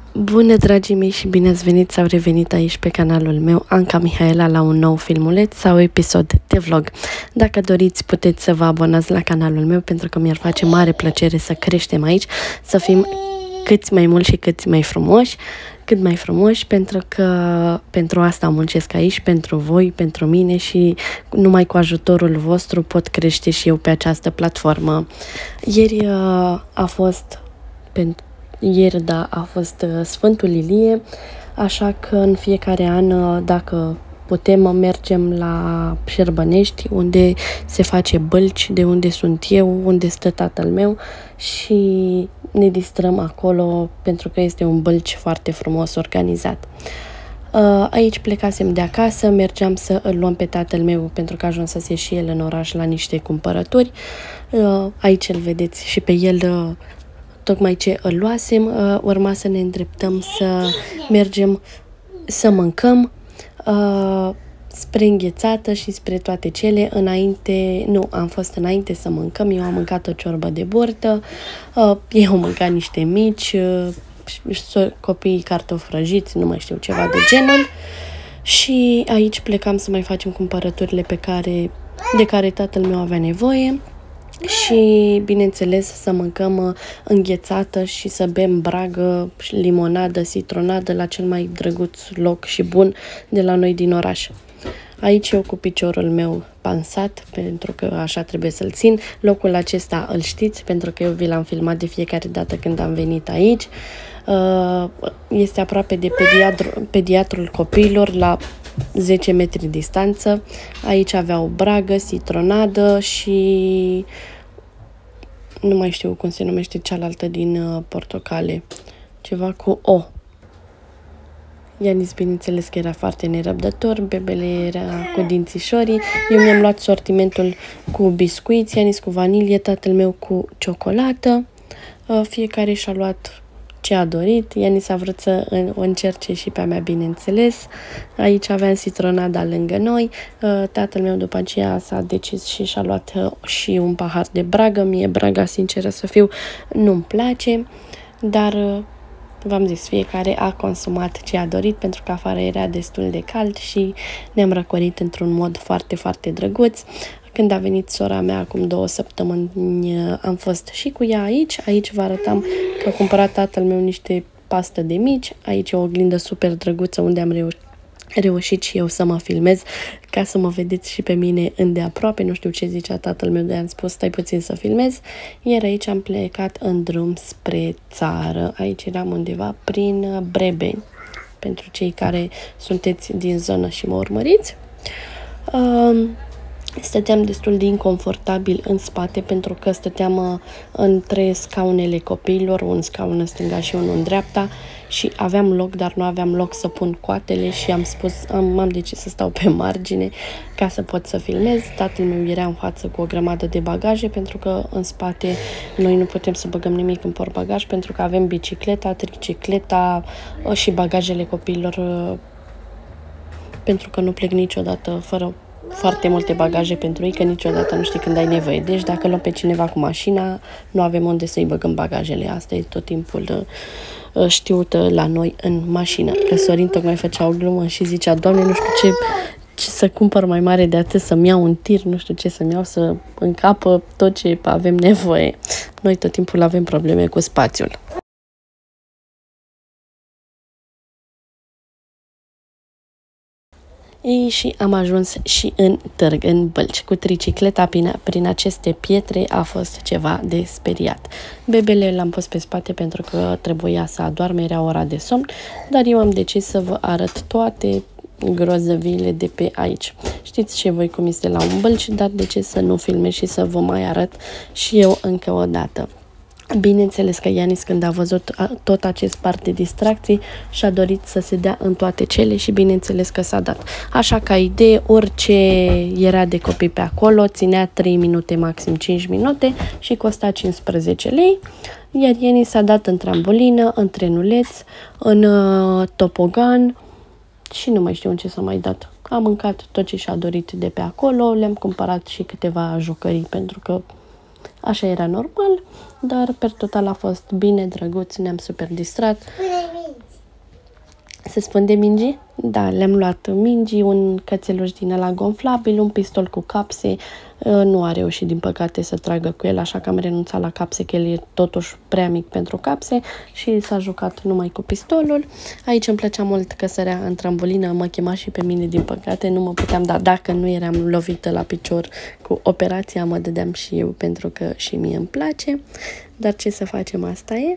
Bună, dragii mei, și bine ați venit sau revenit aici pe canalul meu, Anca Mihaela, la un nou filmuleț sau episod de vlog. Dacă doriți, puteți să vă abonați la canalul meu, pentru că mi-ar face mare plăcere să creștem aici, să fim cât mai mulți și cât mai frumoși, pentru că pentru asta muncesc aici, pentru voi, pentru mine, și numai cu ajutorul vostru pot crește și eu pe această platformă. Ieri a fost Sfântul Ilie, așa că în fiecare an, dacă putem, mergem la Șerbănești, unde se face bălci, de unde sunt eu, unde stă tatăl meu, și ne distrăm acolo, pentru că este un bălci foarte frumos organizat. Aici plecasem de acasă, mergeam să îl luăm pe tatăl meu, pentru că ajunsese și el în oraș la niște cumpărături. Aici îl vedeți și pe el, tocmai ce îl luasem. Urma să ne îndreptăm să mergem să mâncăm, spre înghețată și spre toate cele. Am fost înainte să mâncăm. Eu am mâncat o ciorbă de burtă, ei au mâncat niște mici, copiii cartofi prăjiți, nu mai știu, ceva de genul. Și aici plecam să mai facem cumpărăturile de care tatăl meu avea nevoie. Și, bineînțeles, să mâncăm înghețată și să bem bragă, limonadă, citronadă la cel mai drăguț loc și bun de la noi din oraș. Aici eu cu piciorul meu pansat, pentru că așa trebuie să-l țin. Locul acesta îl știți, pentru că eu vi l-am filmat de fiecare dată când am venit aici. Este aproape de pediatrul copiilor, la 10 metri distanță. Aici avea o bragă, citronadă și nu mai știu cum se numește cealaltă din portocale. Ceva cu O. Ianis, bineînțeles că era foarte nerăbdător, bebele era cu dințișorii. Eu mi-am luat sortimentul cu biscuiți, Ianis cu vanilie, tatăl meu cu ciocolată. Fiecare și-a luat ce a dorit. Ianis a vrut să o încerce și pe a mea, bineînțeles. Aici aveam citronada lângă noi. Tatăl meu după aceea s-a decis și și-a luat și un pahar de bragă. Mie braga, sinceră să fiu, nu-mi place, dar v-am zis, fiecare a consumat ce a dorit, pentru că afară era destul de cald și ne-am răcorit într-un mod foarte, foarte drăguț. Când a venit sora mea acum 2 săptămâni, am fost și cu ea aici. Aici vă arătam că a cumpărat tatăl meu niște pastă de mici. Aici e o oglindă super drăguță unde am reușit și eu să mă filmez, ca să mă vedeți și pe mine îndeaproape. Nu știu ce zicea tatăl meu, de am spus stai puțin să filmez. Iar aici am plecat în drum spre țară. Aici eram undeva prin Brebeni, pentru cei care sunteți din zonă și mă urmăriți. Stăteam destul de inconfortabil în spate, pentru că stăteam între scaunele copiilor, un scaun în stânga și unul în dreapta, și aveam loc, dar nu aveam loc să pun coatele și am decis să stau pe margine ca să pot să filmez. Tatăl meu era în față cu o grămadă de bagaje, pentru că în spate noi nu putem să băgăm nimic în portbagaj, pentru că avem bicicleta, tricicleta și bagajele copiilor, pentru că nu plec niciodată fără foarte multe bagaje pentru ei, că niciodată nu știi când ai nevoie. Deci dacă luăm pe cineva cu mașina, nu avem unde să-i băgăm bagajele. Asta e tot timpul știut la noi în mașină. Că Sorin tocmai făcea o glumă și zicea: Doamne, nu știu ce să cumpăr mai mare de atât, să-mi iau un tir, nu știu ce să-mi iau, să încapă tot ce avem nevoie. Noi tot timpul avem probleme cu spațiul. Și am ajuns și în târg, în Bălci, cu tricicleta prin aceste pietre. A fost ceva de speriat. Bebele l-am pus pe spate pentru că trebuia să adoarme, era ora de somn, dar eu am decis să vă arăt toate grozăviile de pe aici. Știți și voi cum este la un Bălci, dar de ce să nu filmez și să vă mai arăt și eu încă o dată. Bineînțeles că Ianis, când a văzut tot acest part de distracții, și-a dorit să se dea în toate cele și bineînțeles că s-a dat. Așa, ca idee, orice era de copii pe acolo ținea 3 minute, maxim 5 minute și costa 15 lei. Iar Ianis s-a dat în trambolină, în trenuleț, în topogan și nu mai știu în ce s-a mai dat. A mâncat tot ce și-a dorit de pe acolo, le-am cumpărat și câteva jucării, pentru că așa era normal, dar per total a fost bine, drăguț, ne-am super distrat. Se spun de mingi? Da, le-am luat mingi, un cățeluș din ăla gonflabil, un pistol cu capse. Nu a reușit, din păcate, să tragă cu el, așa că am renunțat la capse, că el e totuși prea mic pentru capse și s-a jucat numai cu pistolul. Aici îmi plăcea mult că sărea în trambulină, mă chema și pe mine, din păcate, nu mă puteam da. Dacă nu eram lovită la picior cu operația, mă dădeam și eu, pentru că și mie îmi place. Dar ce să facem, asta e.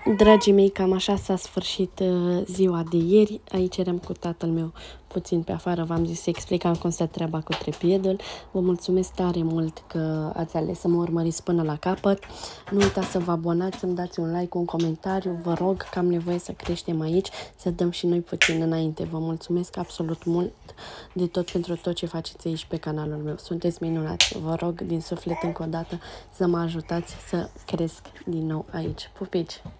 Dragii mei, cam așa s-a sfârșit ziua de ieri. Aici eram cu tatăl meu puțin pe afară, v-am zis să explicam cum stă treaba cu trepiedul. Vă mulțumesc tare mult că ați ales să mă urmăriți până la capăt. Nu uitați să vă abonați, să-mi dați un like, un comentariu. Vă rog că am nevoie să creștem aici, să dăm și noi puțin înainte. Vă mulțumesc absolut mult de tot pentru tot ce faceți aici pe canalul meu. Sunteți minunați. Vă rog din suflet încă o dată să mă ajutați să cresc din nou aici. Pupici!